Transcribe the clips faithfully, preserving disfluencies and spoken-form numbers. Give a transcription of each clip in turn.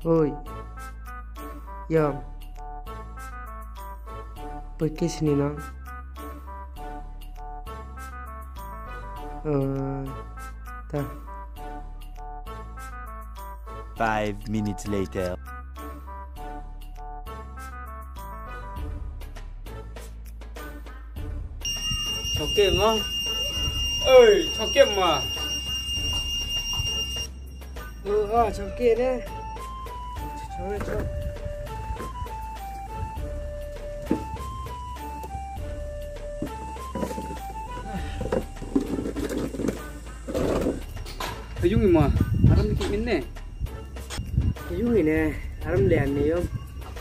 Woi, Yom, pergi sini nong. Eh, dah. Five minutes later. Oke mah, ơi cho kiếm mà. Ừ, à, chỗ kia đấy. Chỗ này, chỗ. Cái gì mà, aram dikit minne. Cái gì nè, aram lian nih Yom.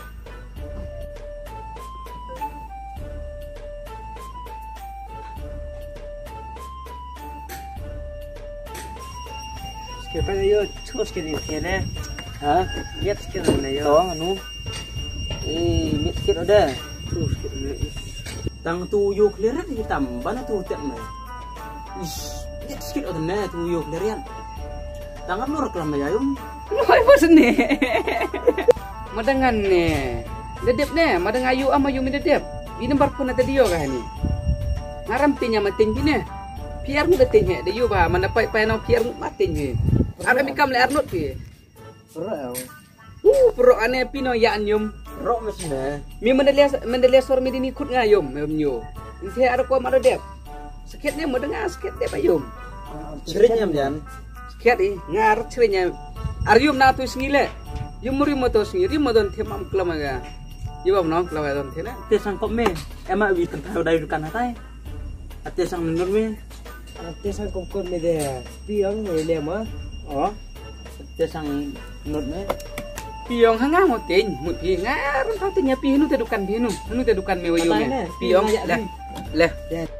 Siapa nih yo, terus kini kini, Hah? lihat kini nih yo. Tawang anu. Eh, mit sikit udah. Terus kini. Tang tuyo clearan hitam, bana tu tiap mai. Ish, mit sikit udah na tuyo clearan. Tangan lu reklam ya Yum. Nói bos ni. Madangan ni. Dedep ni, madang ayu ama yu mi dedep. Ini bar pun ada dia kah ni. Ngaram tinya matin bini. Piar mu detinya, dia yu ba mana pai pai nang piar mu matin ni. Ara mi kam le arnot pi. Perah. Uh, pro ane pino ya anyum. Rok mesne. Mi mendelia mendelia sor mi dini kut ngayum yum nyu. Inte ara ko maro dep. Sakit ni madang sakit dep ayum. Ceritnya Jan. Sakit ni ngar cerenya. Aryum na tu singile. Yum muri mo to singiri mo don the mam klamaga. Yubam no klamaga don the na. Ate sang kop me, emak wi tentang dai dukan hatai. Ate sang menur me. Ate sang kongkong ni deh. Piang ni leh mah. Oh. Ate sang menur me. Piong hanga mo tin, mut pi ngar ta tinya pi nu te dukan pi nu. Nu te dukan me wayu me. Piong lah. Lah.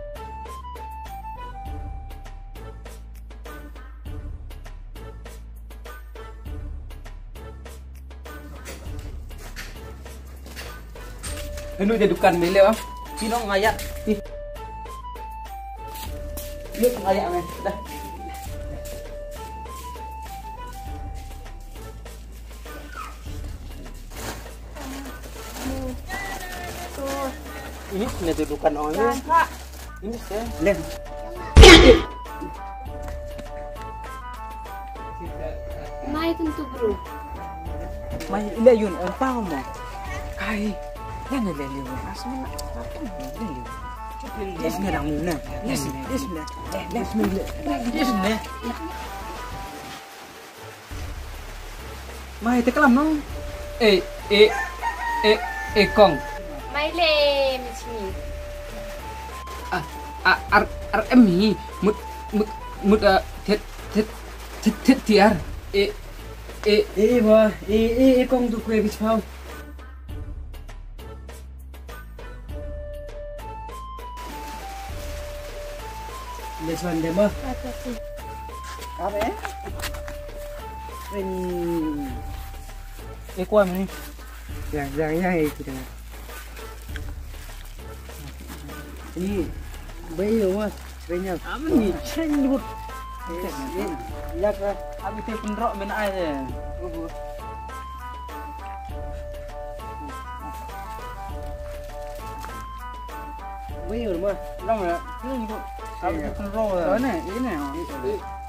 Nu te dukan me le ah. Pino ngayak. Ih. Lu ngayak me. Dah. Ini sudah dudukan orang. Ini saya. Leh. Mai tentu bro. Mai ila yun ang pao mo. Kai. Yang ni leh leh. Asma. Apa ni leh leh. Yes ni dah muna. Yes, yes ni. Yes ni. Yes ne. Mai tekalam no. Eh eh eh eh kong. Mai le macam Ah ah ar ar emi mut mut mut ah tet tet tet tet tiar. Eh eh Eh, wah. Eh, eh, eh, kong tu kue bis pau. Lesuan dia mah. Apa eh? Ren. Eh kuah ni. Yang yang yang itu dah. Ini bayi mah. Sebenarnya. Apa ni? Chen but. Eh, lihat lah. Abi te penrok ben ai je. Bayi mah. Long ya. Ni but. Abi te penrok. oh ni ini.